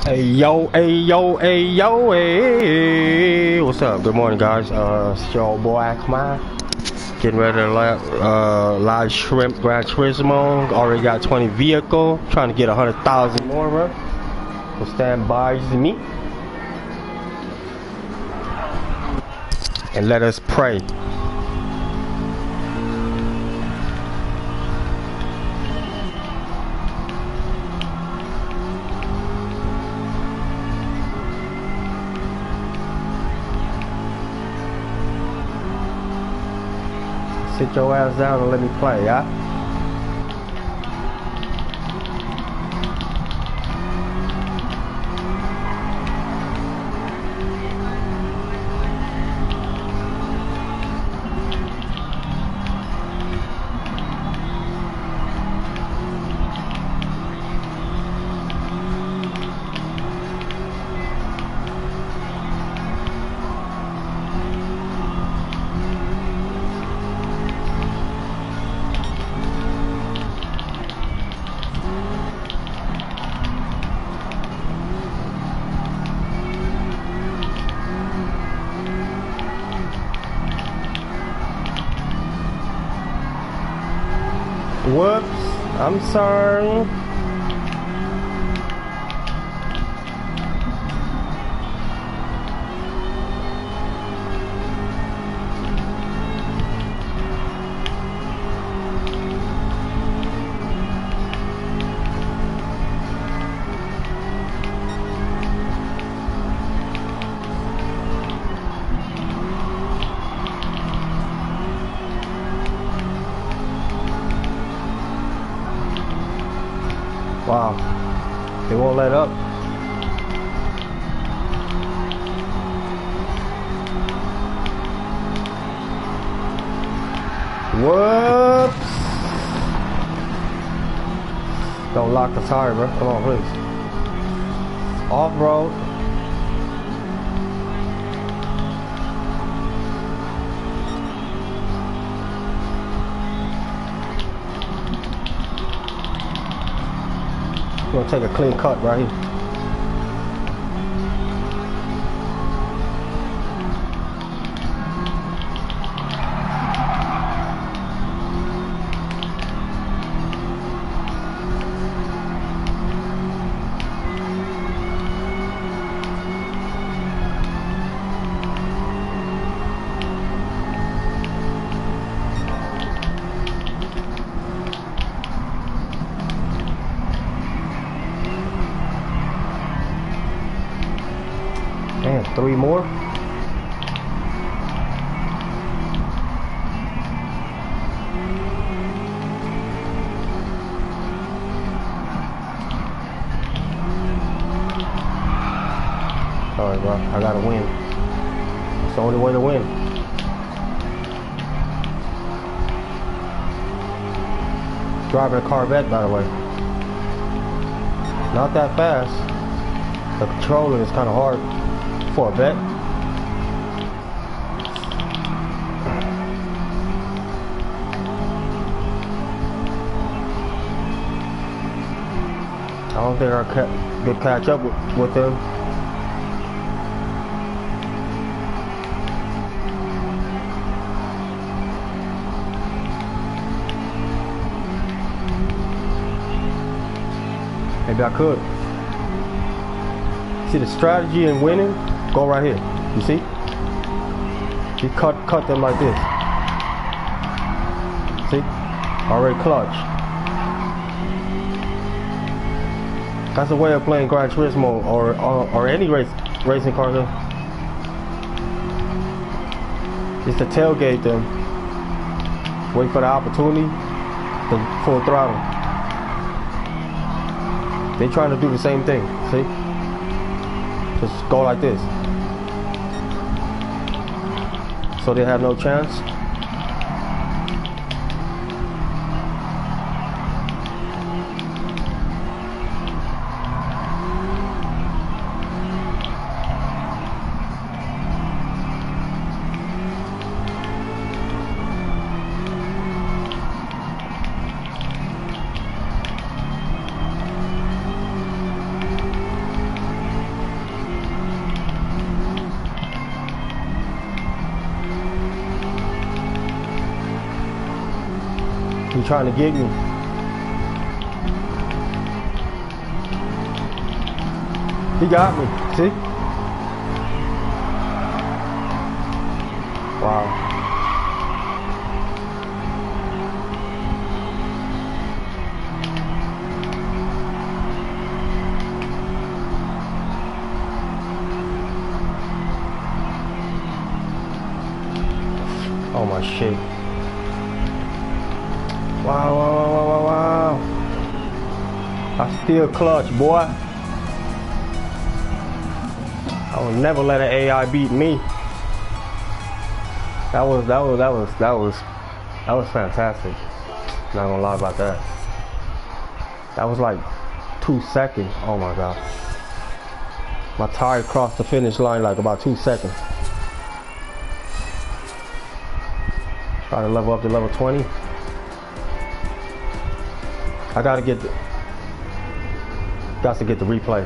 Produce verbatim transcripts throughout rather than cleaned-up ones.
Hey yo, hey yo, hey yo, hey. What's up? Good morning, guys. Uh, it's your old boy Akman. Getting ready to live, uh, live shrimp Gran Turismo. Already got twenty vehicle. Trying to get a hundred thousand more, bro. So stand by me. And let us pray. Sit your ass down and let me play, yeah? Whoops, I'm sorry. Wow, they won't let up. Whoops! Don't lock the tire, bro. Come on, please. Off-road. We're gonna take a clean cut right here. Man, three more. Sorry, bro. I gotta win. It's the only way to win. Driving a Corvette, by the way. Not that fast. The controlling is kind of hard. For a bet. I don't think I ca could catch up with, with them. Maybe I could. See the strategy in winning? Go right here. You see? You cut cut them like this. See? Already clutch. That's a way of playing Gran Turismo or or, or any race racing car game. Is to tailgate them. Wait for the opportunity. Then full throttle. They trying to do the same thing. See? Just go like this. So they have no chance. trying to get me. He got me. See? Wow. Oh my shit. Wow, wow, wow, wow, wow. I still clutch, boy. I will never let an A I beat me. That was, that was, that was, that was, that was fantastic. Not gonna lie about that. That was like two seconds. Oh my god. My tire crossed the finish line like about two seconds. Try to level up to level twenty. I gotta get the, got to get the replay.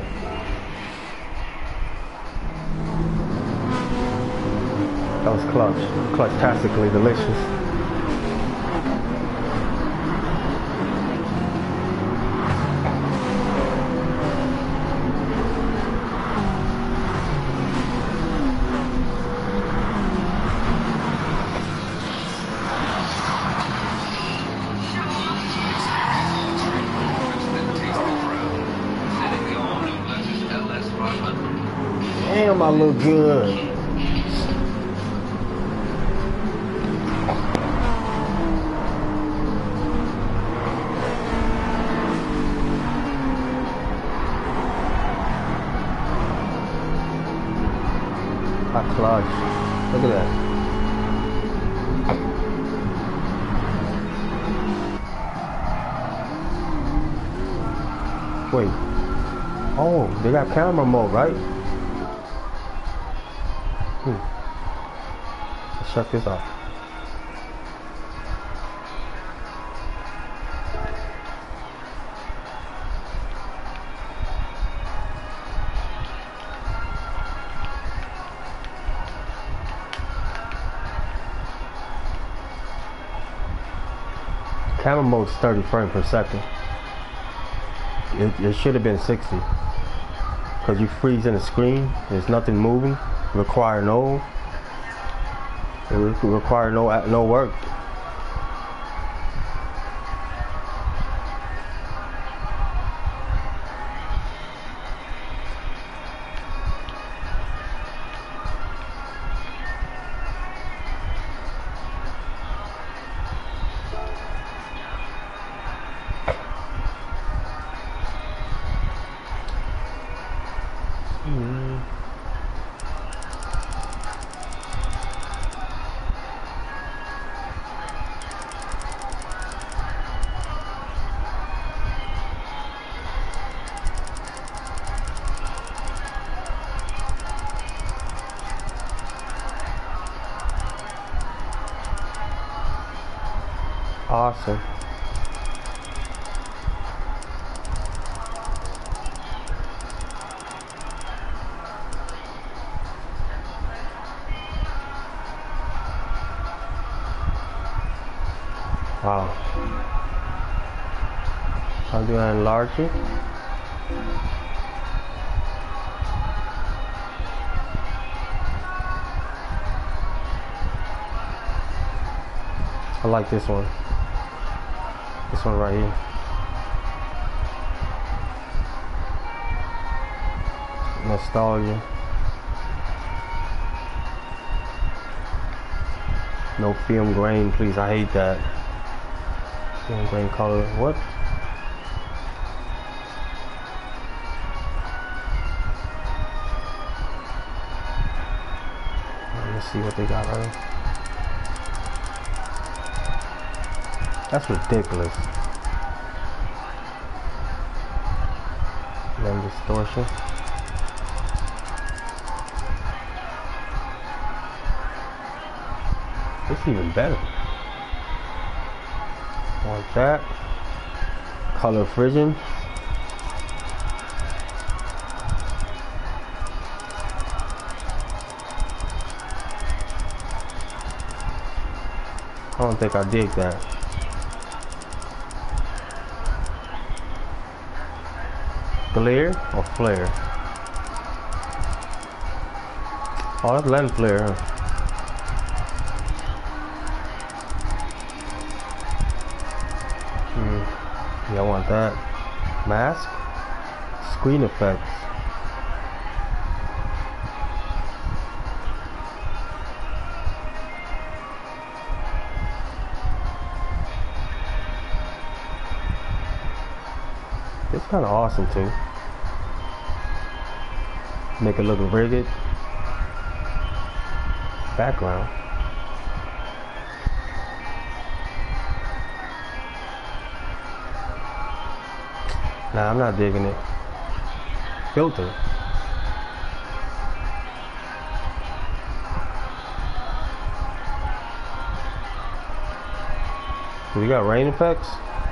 That was clutch. Clutch-tastically delicious. Damn, I look good. I clutch. Look at that. Wait. Oh, they got camera mode, right? Hmm. Let's check this out. Camera mode is thirty frames per second. It, it should have been sixty. Because you freeze in the screen, there's nothing moving. Require no. It would require no no work. Mm. Awesome. Wow. How do I enlarge it? I like this one. This one right here. Nostalgia. No film grain, please. I hate that. Film grain color. What? Let's see what they got right here. That's ridiculous. Then distortion. This is even better. Like that. Color fridging. I don't think I dig that. Glare or flare? Oh, that's lens flare, huh? Hmm. Yeah, I want that. Mask? Screen effects. It's kind of awesome too. Make it look rigid. Background. Nah, I'm not digging it. Filter. We got rain effects.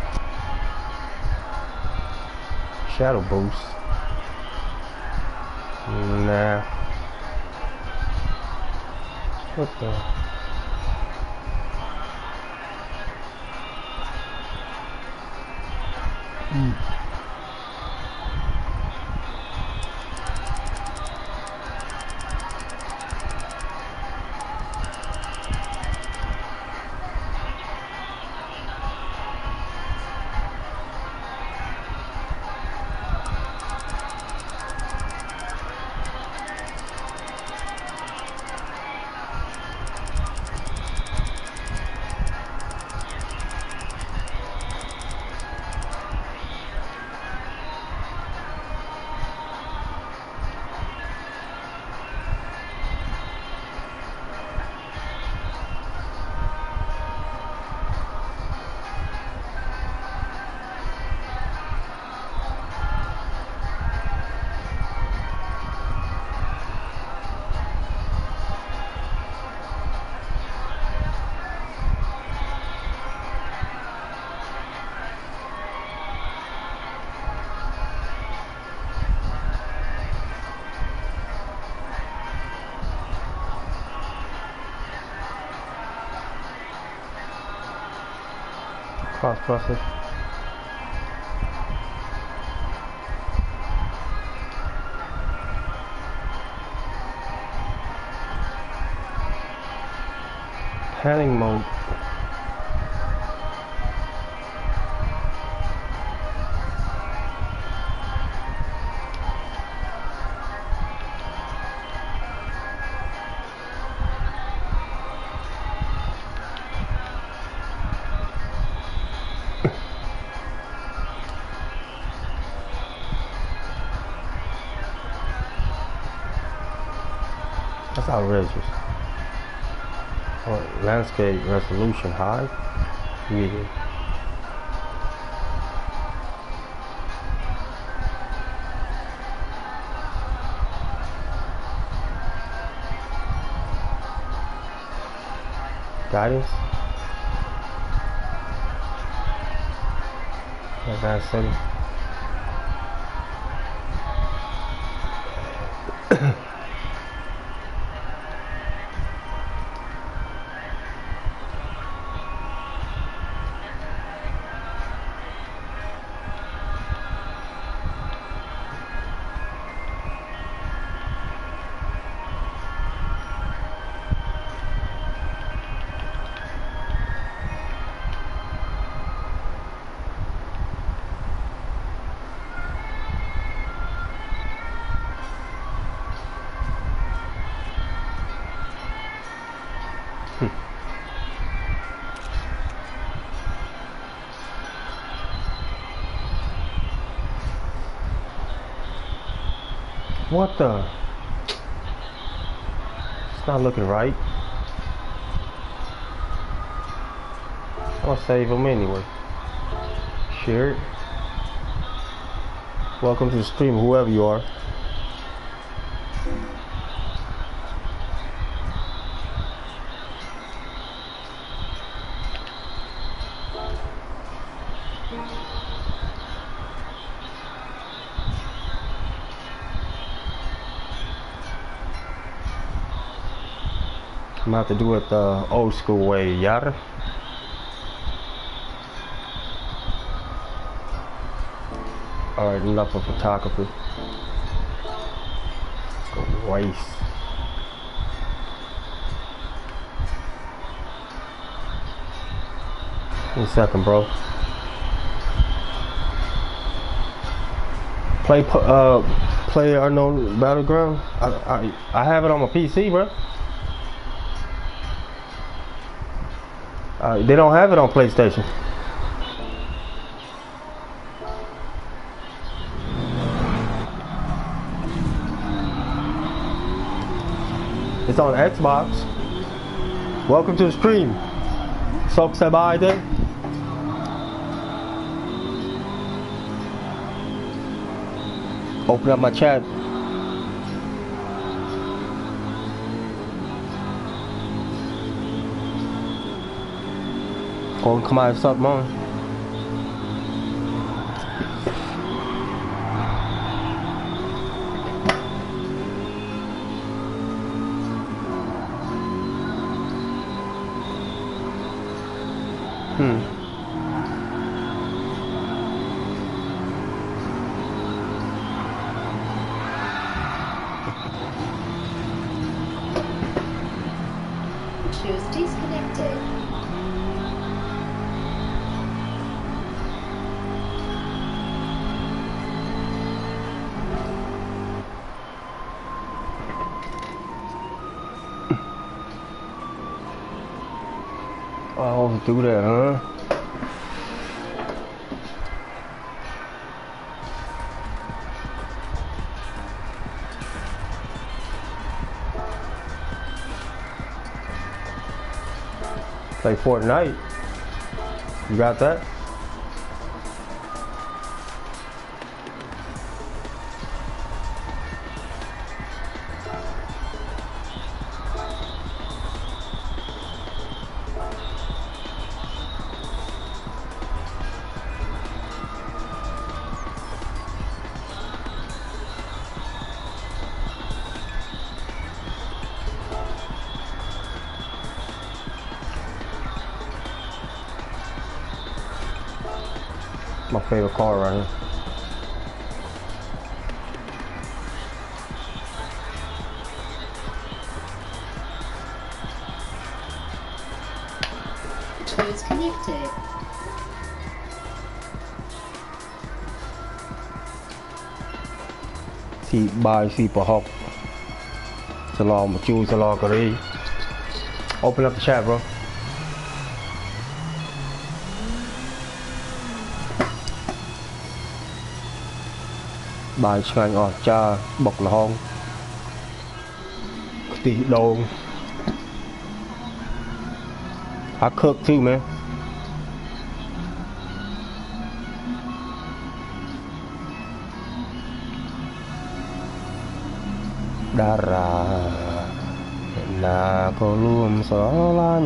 Shadow boost. Nah. What the? Mm. Cross process. Panning mode. That's outrageous. Oh, landscape resolution high. Yeah. Guidance. Advanced setting. What the? It's not looking right. I'll save them anyway. Share it. Welcome to the stream, whoever you are. I'm about to do it the old school way, yada. Alright, enough of photography. Waste. One second, bro. Play, uh, play Unknown Battleground. I, I, I have it on my P C, bro. Uh, they don't have it on PlayStation. It's on Xbox. Welcome to the stream. Sok say bye there. Open up my chat. Go and come out and start mine. Hmm. Choose disconnected. Oh, do that, huh? Play Fortnite. You got that? My favorite car right here. Choose connected. Chị bài chị bỏ học. Sẽ lo một chú sẽ lo cái đi. Open up the chat, bro. Bàiឆ្ងាញ់អស្ចារ្យបុកល្ហុងខ្ទិះដូង I cook too, man. Dara na ko luom solan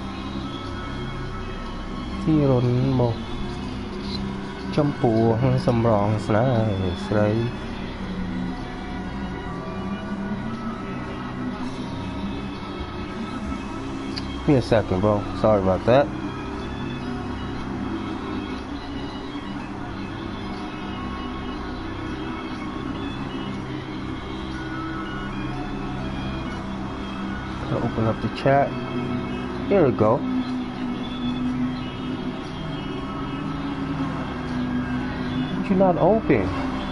Ti run mo Chom puong samrong snai srei Give me a second, bro. Sorry about that. I'll open up the chat. Here we go. Did you not open?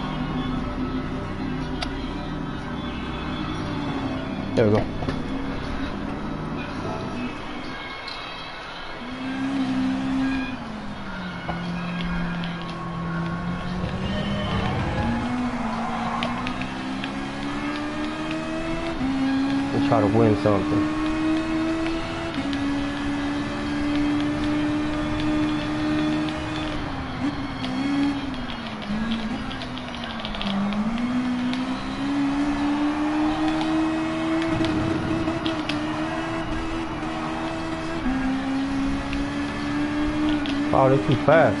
There we go. Try to win something. Oh, they're too fast.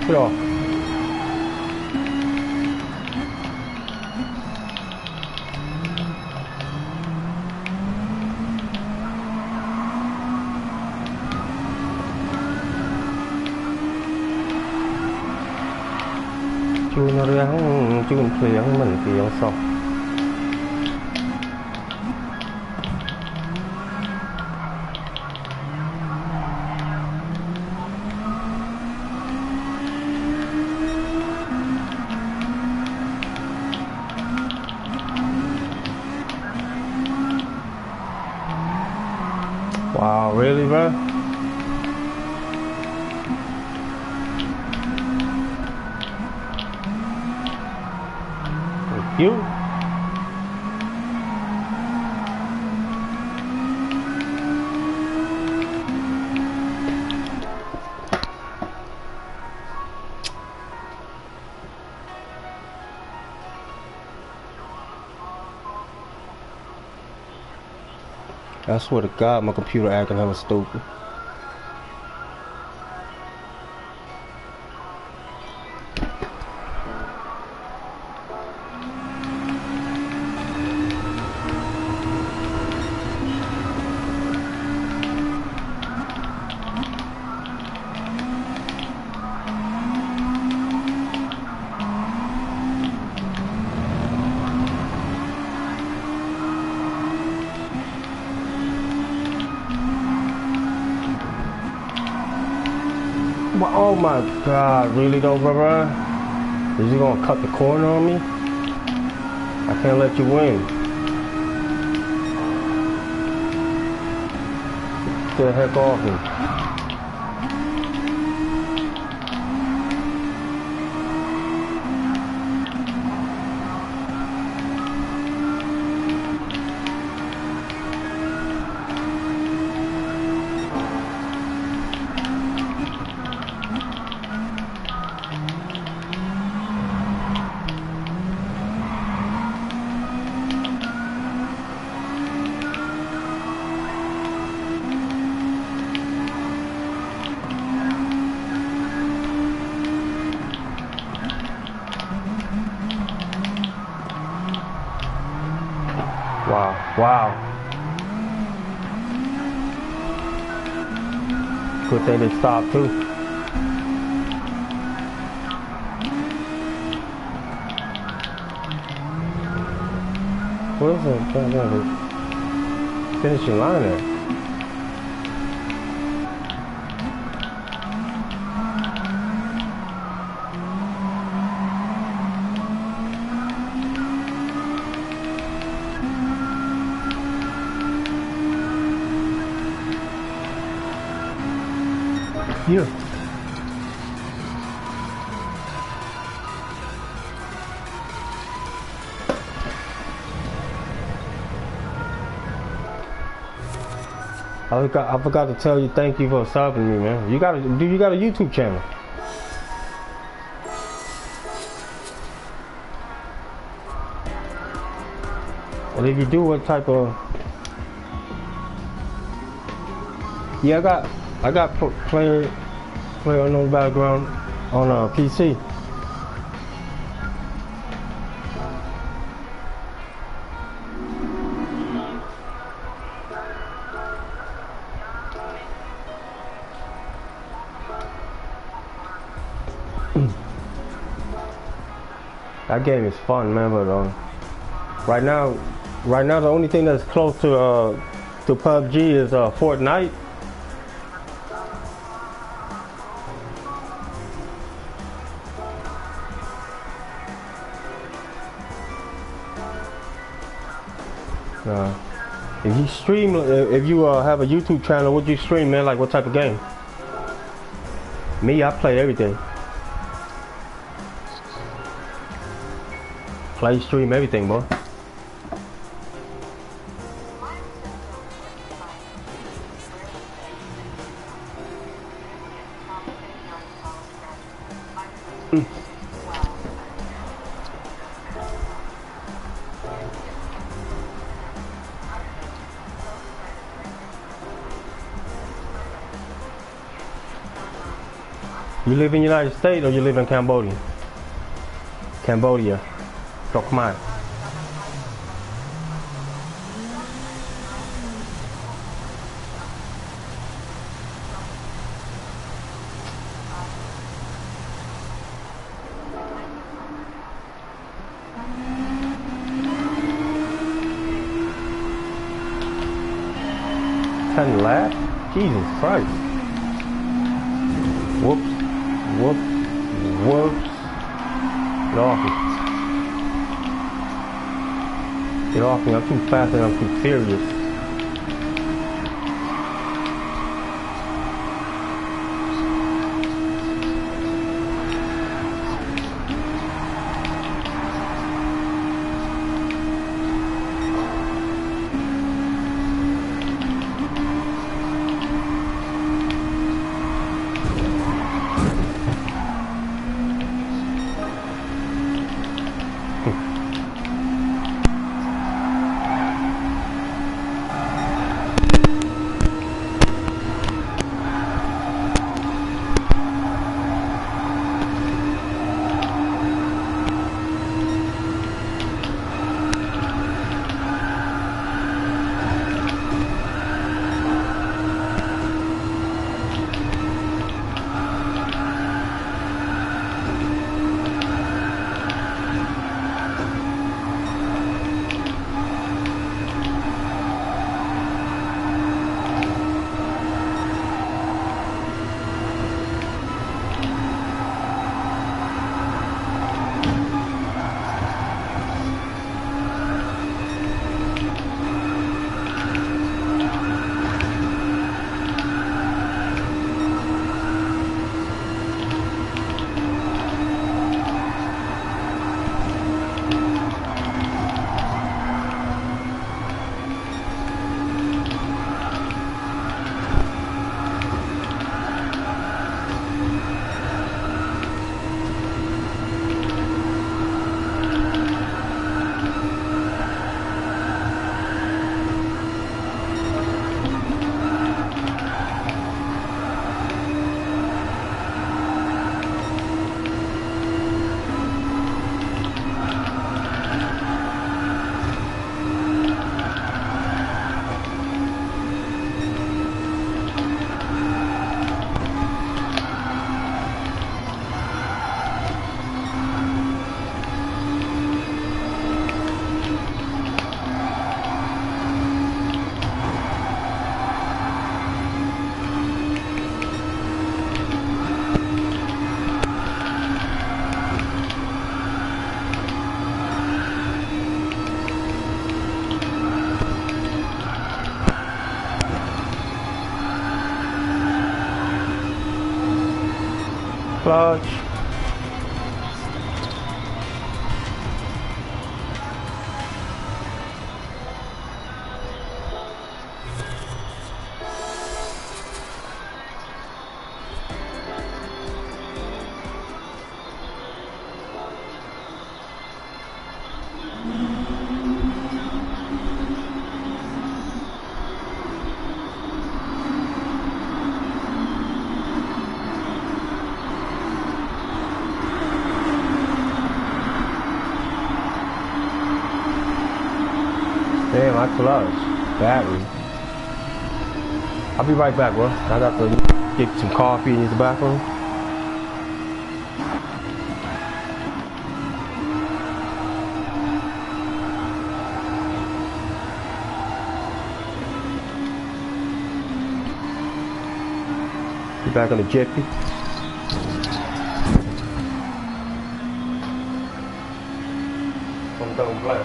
Get off. Chun riêng, chun riêng mình tiếng sọc. Wow, really, bro? Thank you. I swear to God, my computer acting hella stupid. Oh my God, really though, brother? Is you gonna cut the corner on me? I can't let you win. Get the heck off me. Wow, wow. Good thing they stopped too. Where's the finishing line at? Here. I forgot, I forgot to tell you thank you for subbing me, man. You got a, do you got a YouTube channel? And if you do, what type of? Yeah, I got I got player player unknown background on a P C. That game is fun, man, but um, right now, right now the only thing that's close to uh, to P U B G is uh, Fortnite. Uh, if you stream, if you uh, have a YouTube channel, what you stream, man? Like what type of game? Me, I play everything. Play, stream, everything, boy. Mm. You live in the United States or you live in Cambodia? Cambodia. So come on. Ten left? Jesus Christ. Whoops. Whoops. Whoops. Get off me. Get off me. I'm too fast and I'm too serious. Clutch. Damn, I clutched. Battery. I'll be right back, bro. I got to get some coffee in the bathroom. Be back on the jiffy. Không tông play.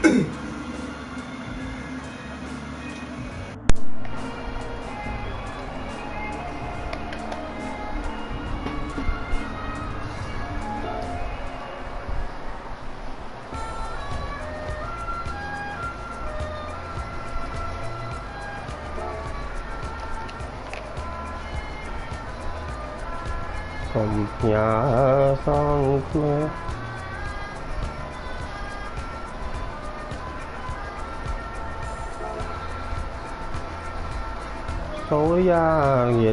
Không nhà sang mẹ số gia nhiệt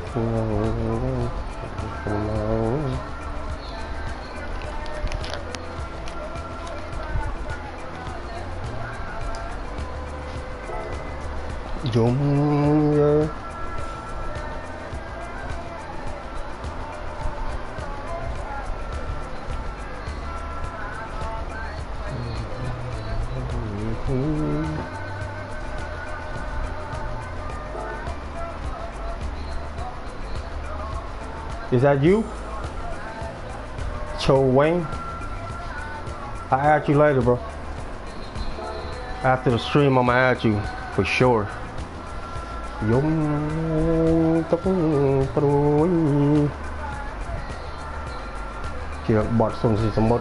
dùng Is that you? Cho Wayne? I'll add you later, bro. After the stream, I'ma add you for sure. Yung tung trôi kìa bọt xuống gì một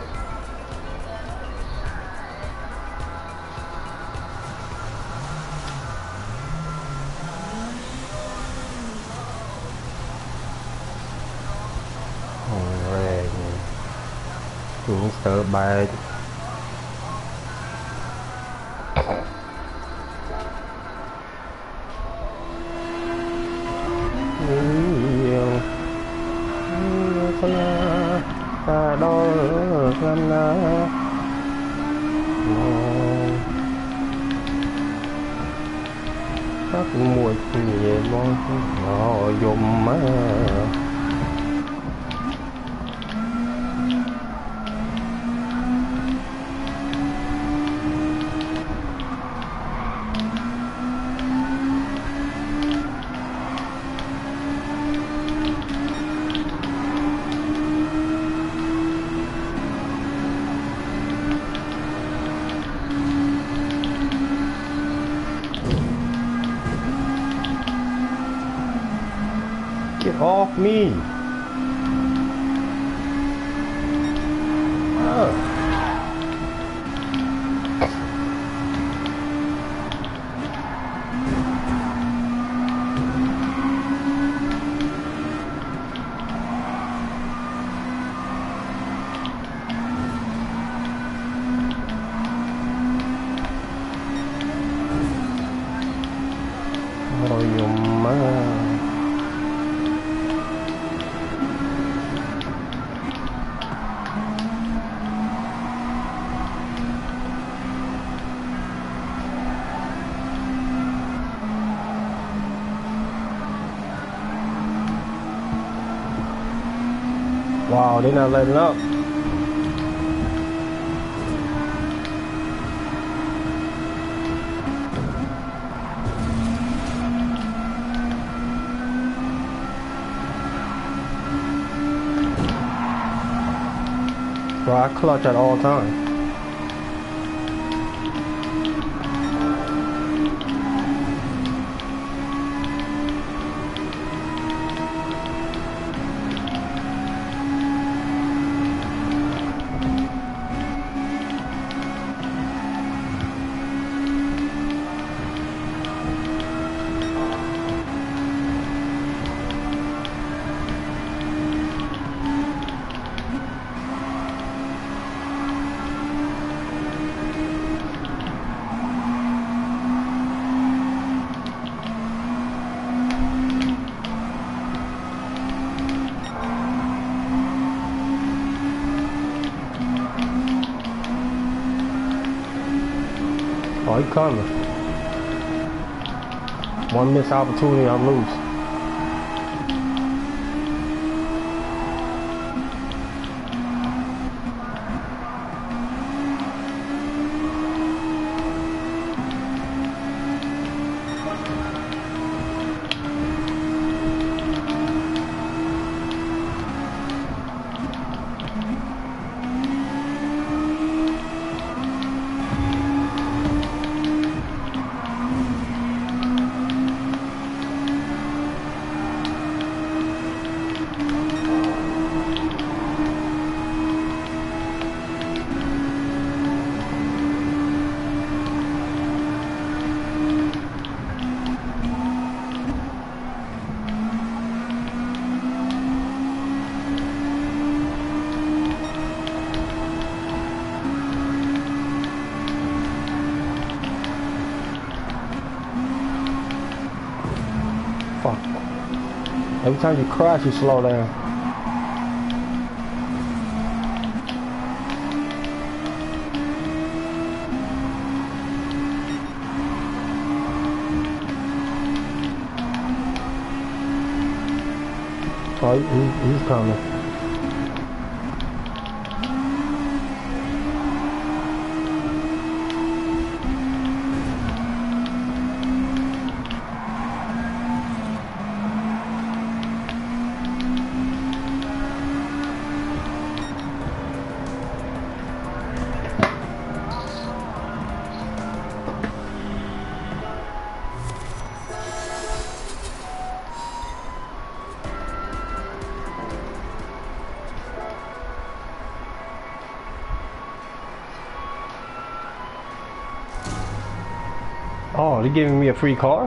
cũng sợ bài nhiều ta đó làm na các mùi nhiều mong họ dùng má Get off me! Oh. Oh, your mom. Wow, they're not letting up. Bro, I clutch at all times. Oh, he coming. One missed opportunity, I'm loose. Fuck. Every time you crash, you slow down. Oh, he, he's coming. Oh, they're giving me a free car?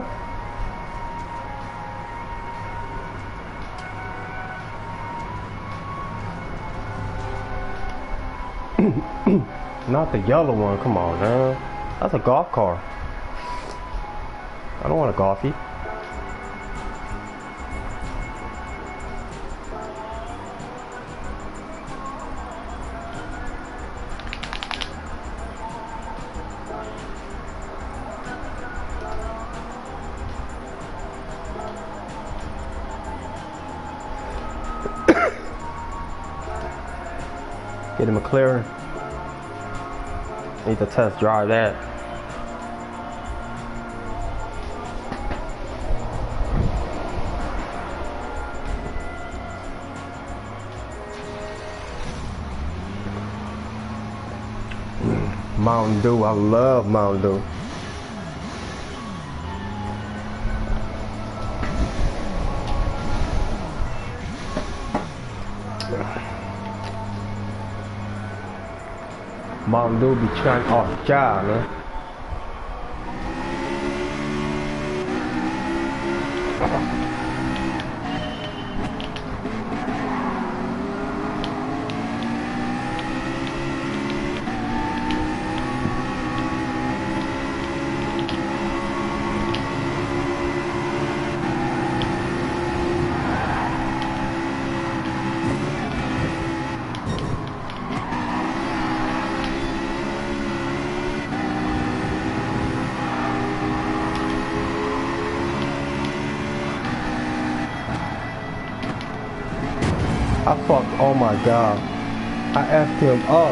Not the yellow one, come on, man. That's a golf car. I don't want a golfy. Get him a McLaren. Need to test drive that. Mountain Dew, I love Mountain Dew. Mountain Dew be trying off job, man. I fucked, oh my god. I effed him up.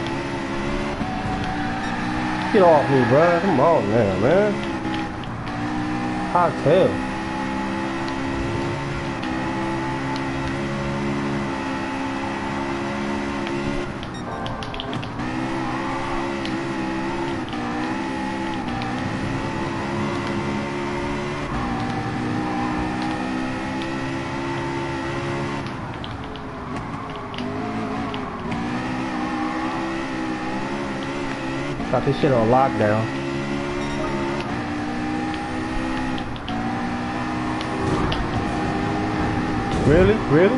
Get off me, bro. Come on, man, man. Hot tail. Got this shit on lockdown. Really? Really?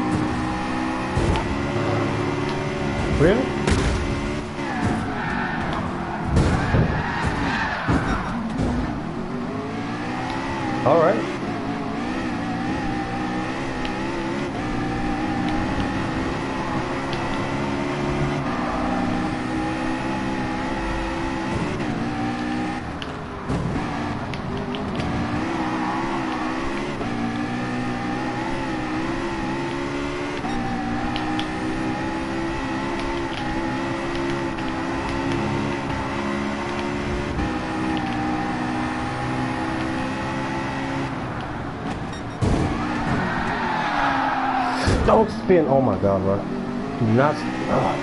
Really? All right. Don't spin. Oh my god, bro. Do not. Uh.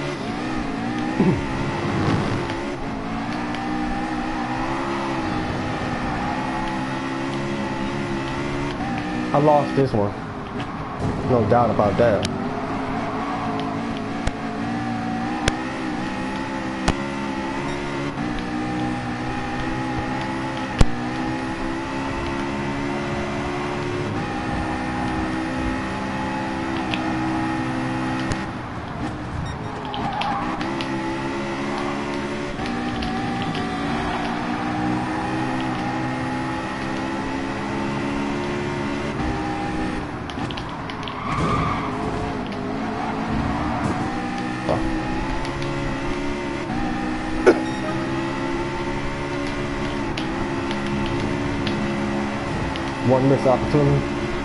I lost this one. No doubt about that. One missed opportunity.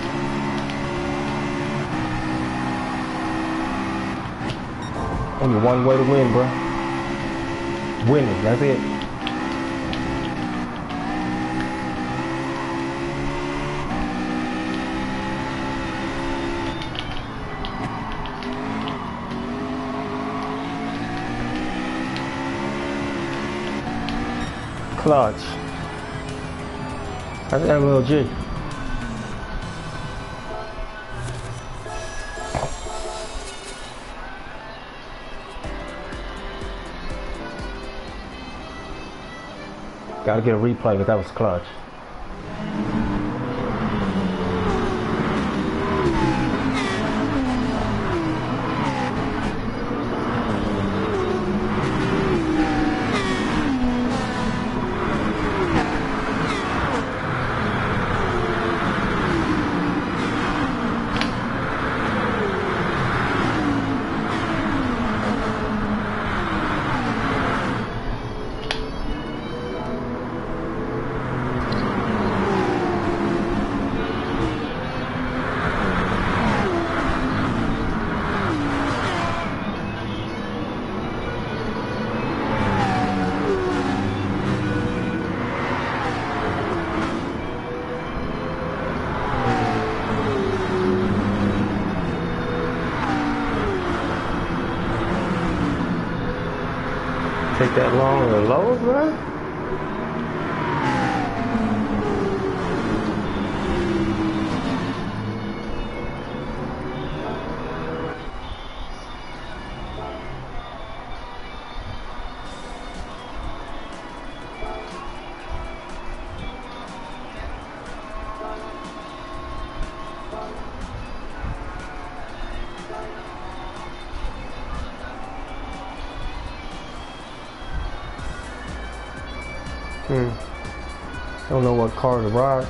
Only one way to win, bro. Winning, that's it. Clutch. That's M L G. Gotta get a replay, but that was clutch. Take that long to load, bro? Hmm. I don't know what car to ride.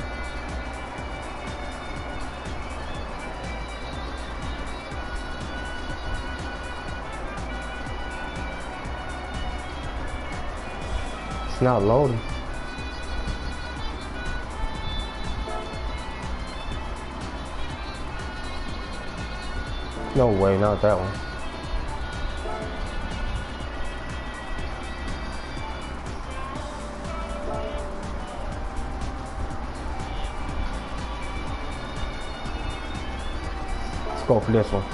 It's not loading. No way, not that one. Go for this one.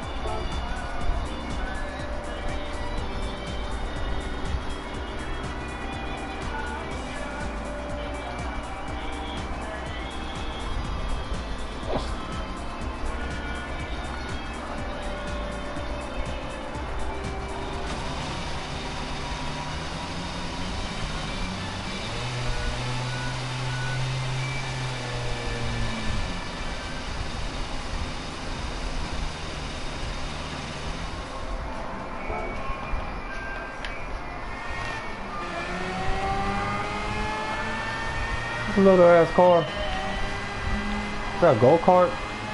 Little ass car. Is that a go-kart?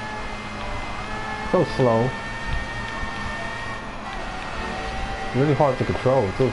So slow. Really hard to control too.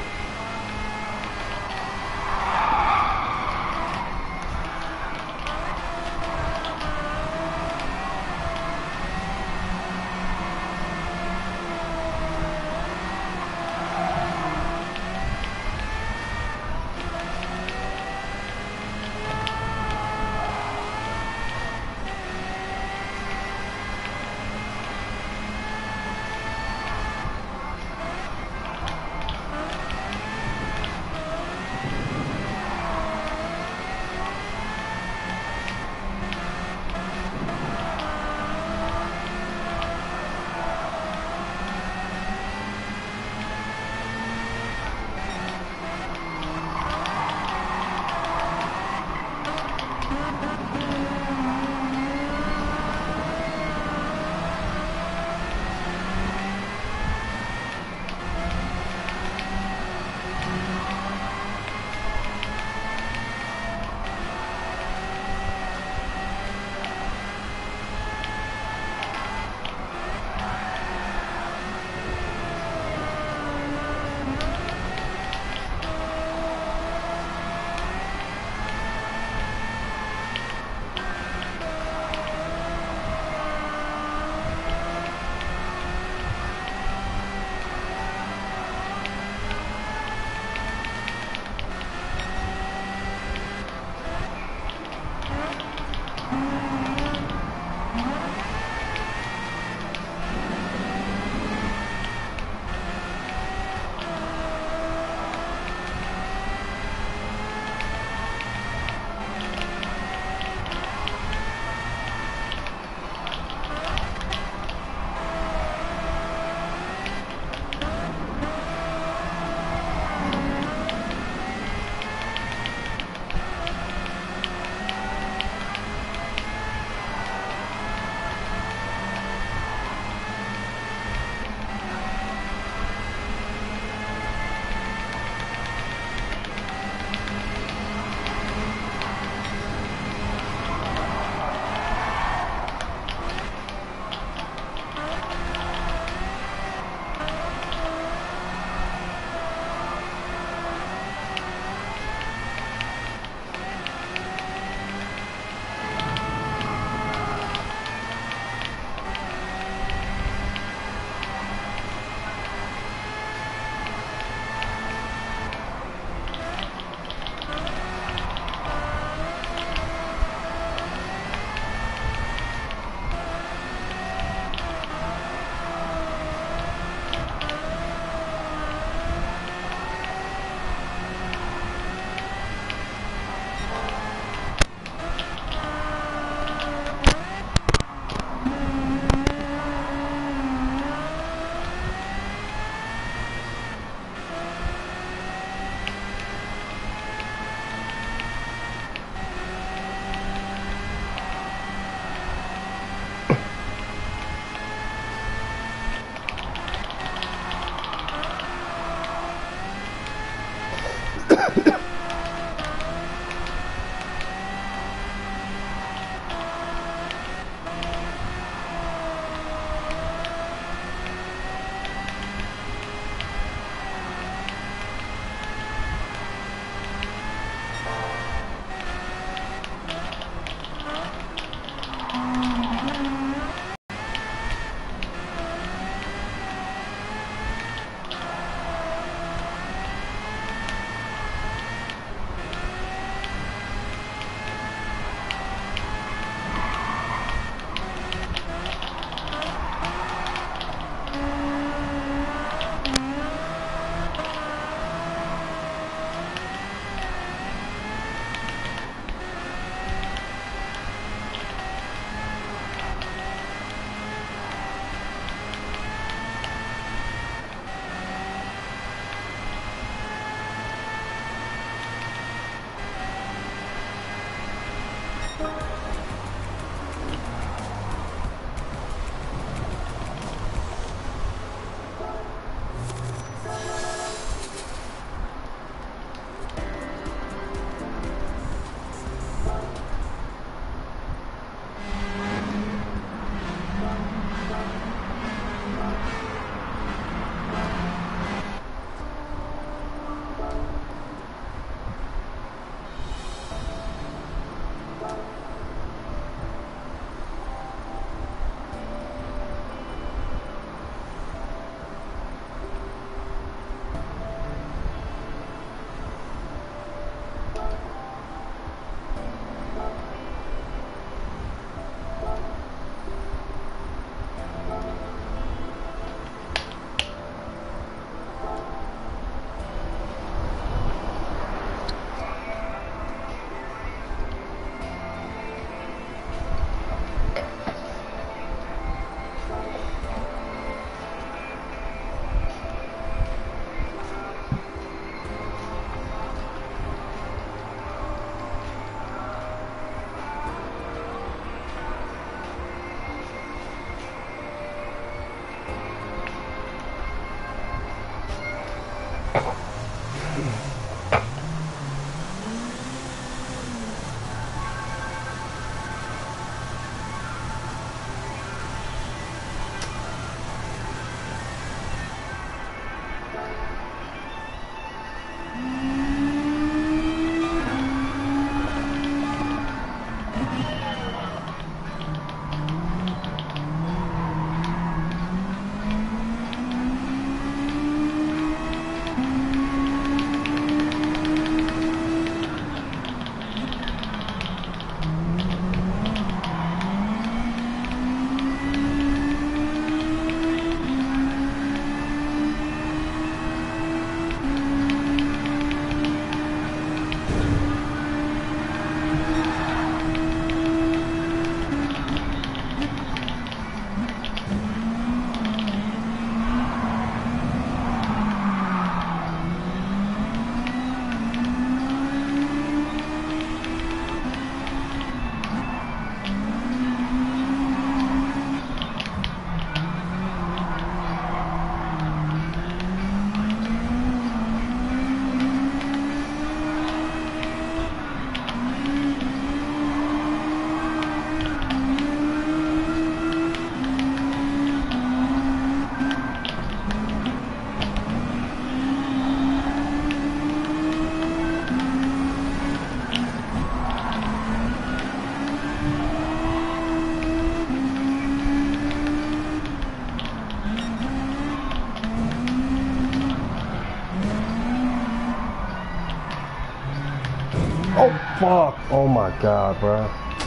Oh, fuck. Oh, my God, bro.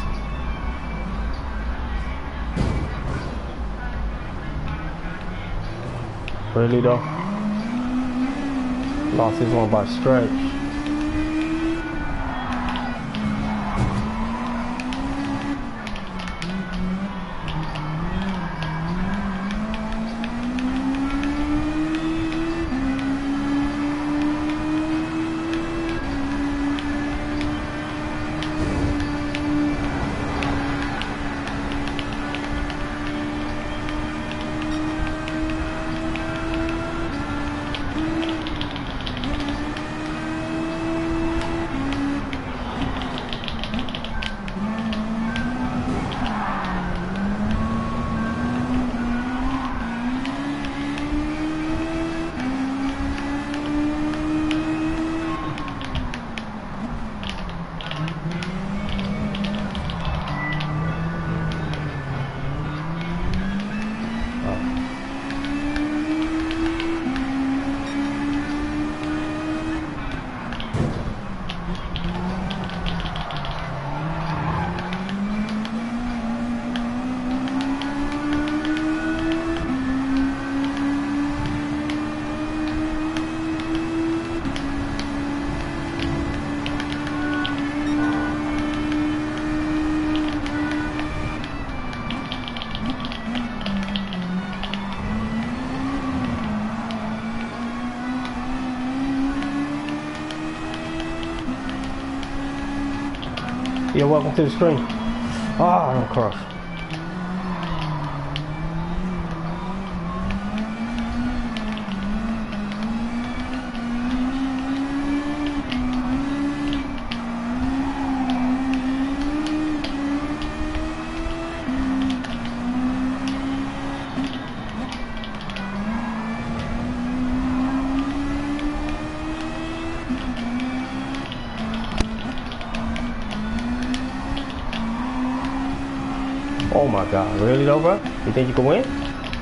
Really, though? Lost this one by stretch. Yeah, welcome to the stream. Ah, I'm crushed. Oh my god, really though, bro? You think you can win?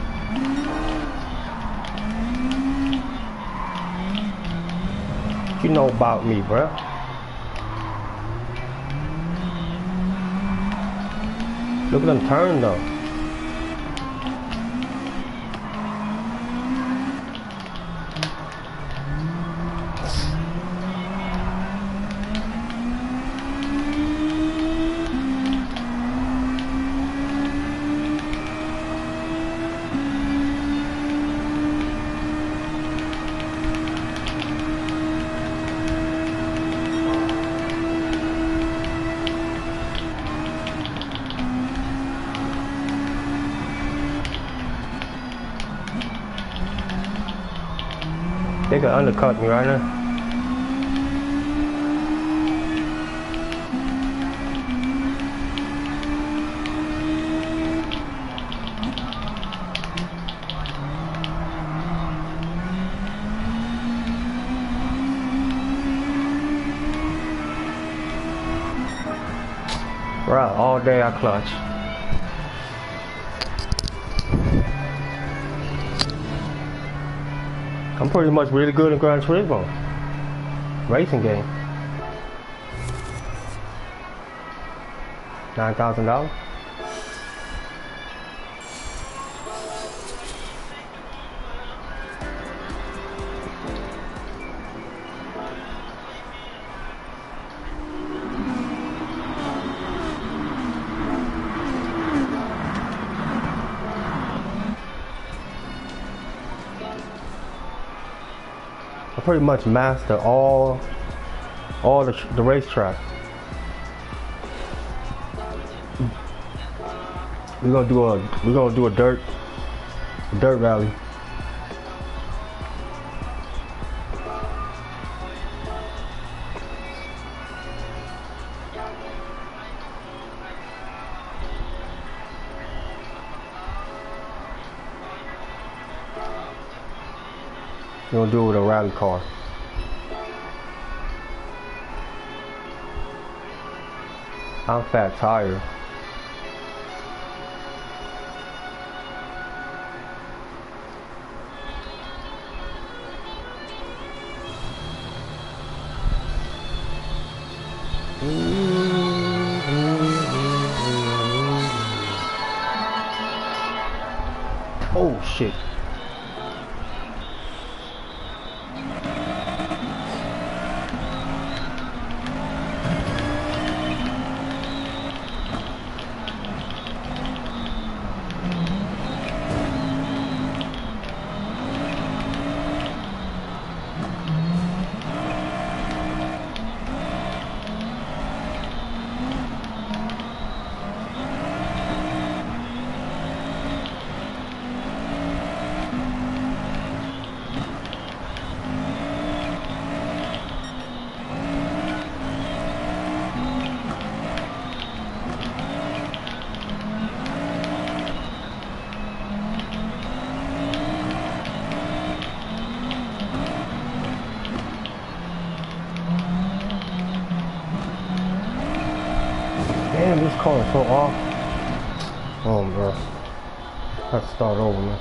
You know about me, bro. Look at them turn though. They could undercut me right now. Right, all day I clutch. I'm pretty much really good in Gran Turismo. Racing game. Nine thousand dollars. I pretty much master all all the the racetrack. We're gonna do a we're gonna do a dirt a dirt rally. We're gonna do it with a rally car. I'm fat tired. Oh shit. Damn, this car is so off. Oh, bro. Let's start over, man.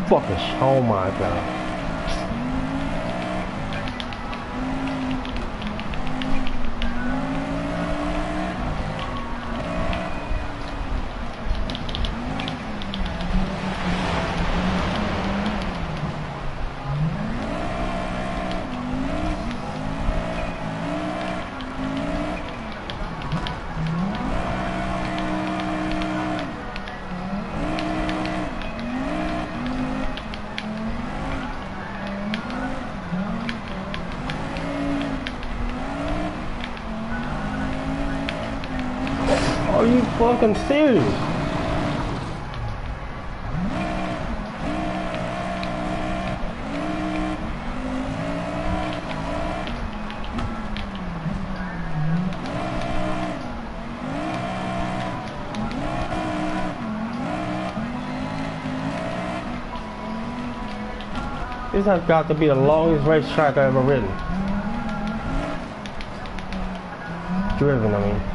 fucking sh- oh my god. Are you fucking serious? This has got to be the longest racetrack I've ever ridden. Driven, I mean.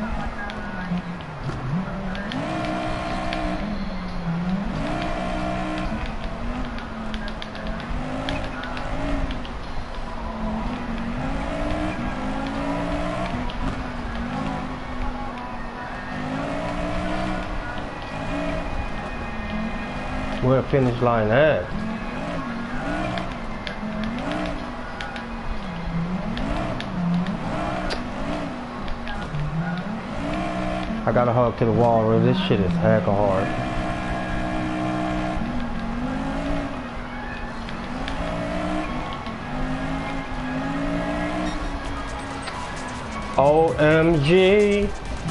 Where the finish line at? I gotta hug to the wall where this shit is heck of hard. O M G.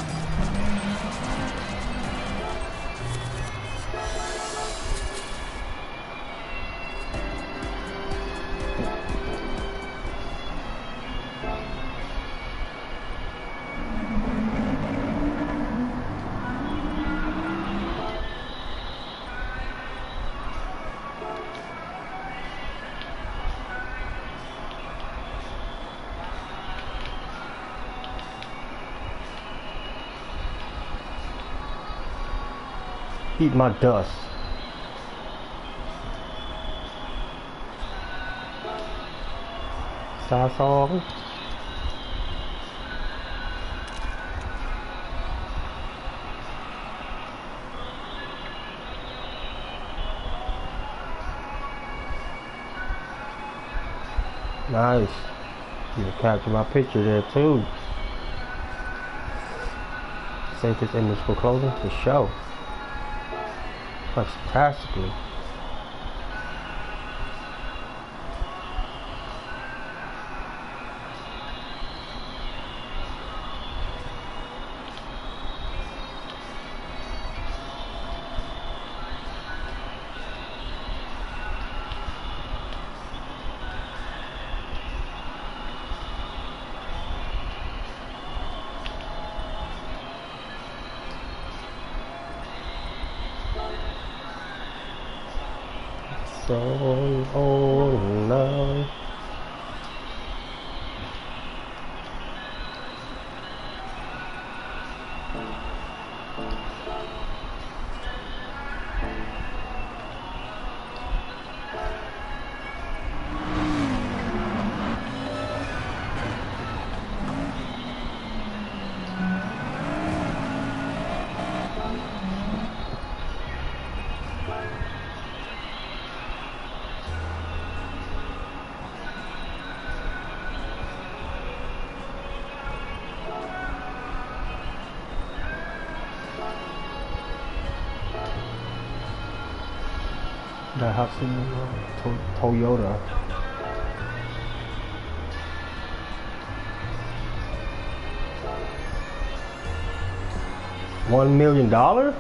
Eat my dust. That's all. Nice. You can capture my picture there too. Save this image for closing for show. Fantastically. So, oh no. Daihatsu uh, to Toyota. One million dollar?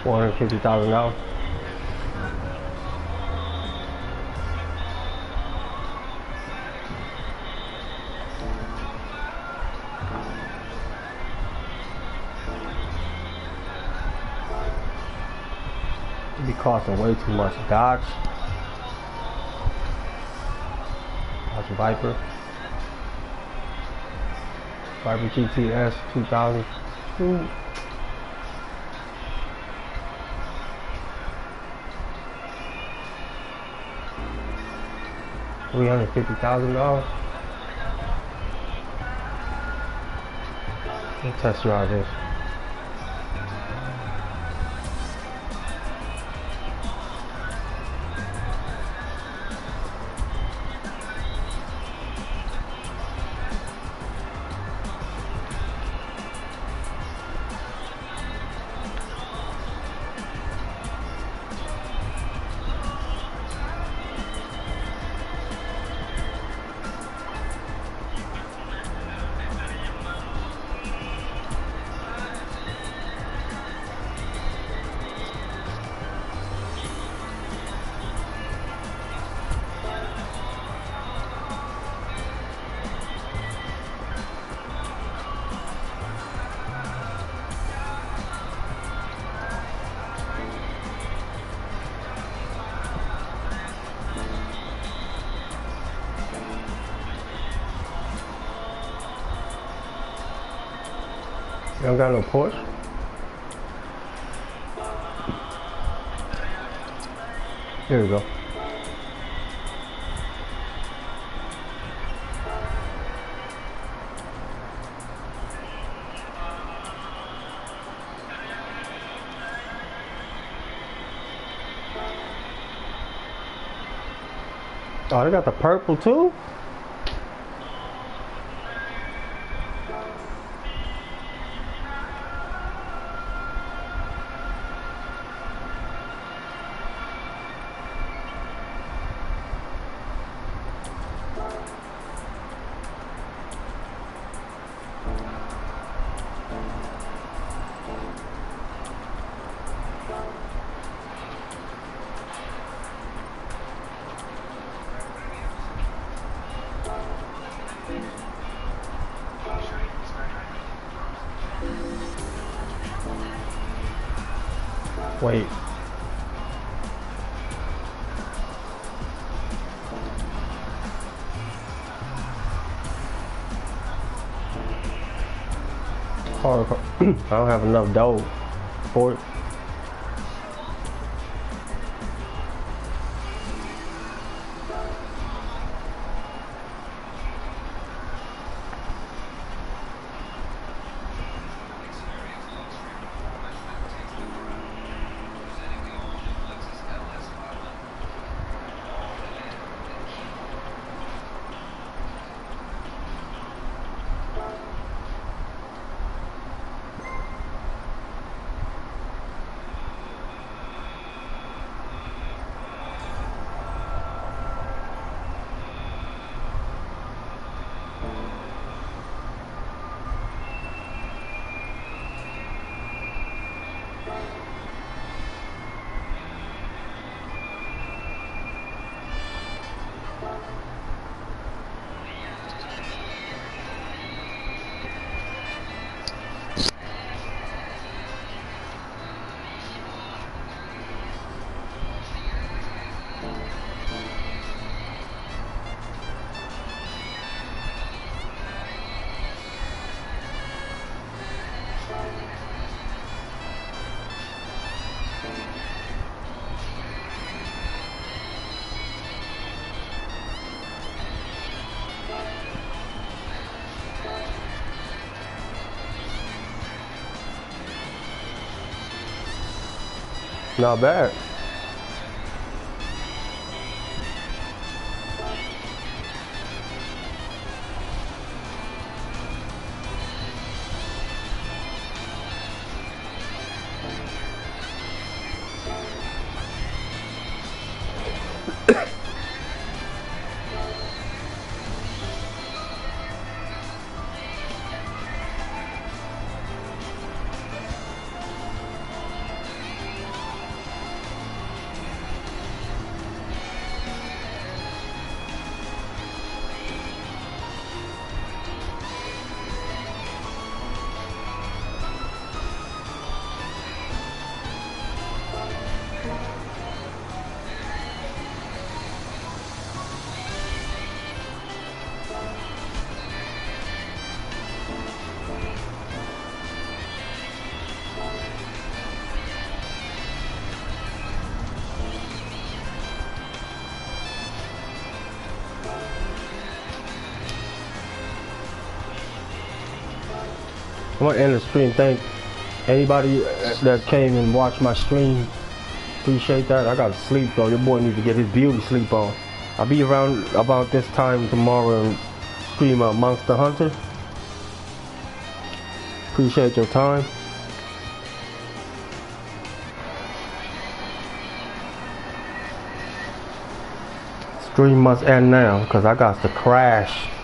Four hundred fifty thousand dollars. It'd be costing way too much. Dodge. Dodge Viper. Viper G T S two thousand two. Three hundred fifty thousand dollars. Let's test drive this. You don't got no Porsche? Here we go. Oh, they got the purple too? Wait. Oh, I don't have enough dough for it. Not bad. I'm gonna end the stream. Thank anybody that came and watched my stream. Appreciate that. I gotta sleep though. Your boy needs to get his beauty sleep on. I'll be around about this time tomorrow and stream uh, Monster Hunter. Appreciate your time. Stream must end now because I got to crash.